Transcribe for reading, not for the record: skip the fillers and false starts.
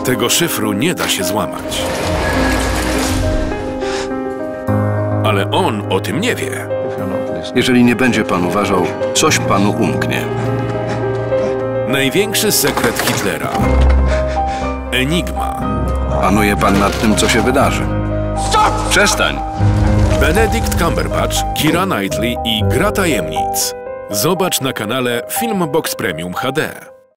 Tego szyfru nie da się złamać. Ale on o tym nie wie. Jeżeli nie będzie pan uważał, coś panu umknie. Największy sekret Hitlera. Enigma. Panuje pan nad tym, co się wydarzy. Stop! Przestań! Benedict Cumberbatch, Keira Knightley i Gra Tajemnic. Zobacz na kanale Filmbox Premium HD.